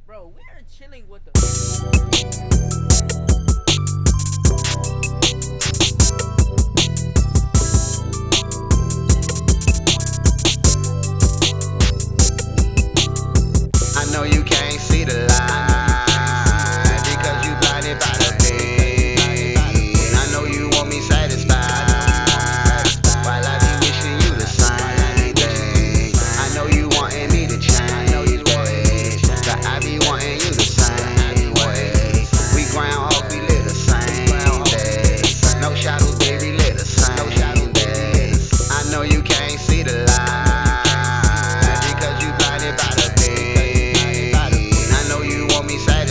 Bro, we are chilling with the. I know you can't see the light because you blinded by the pain. I know you want me satisfied while I be wishing you the same thing. I know you wanting me to change, but I be wanting you the same way. We ground off, we live the same day. No shadows, baby, live the same day. I know you can't see the light because you blinded by the pain. I know you want me satisfied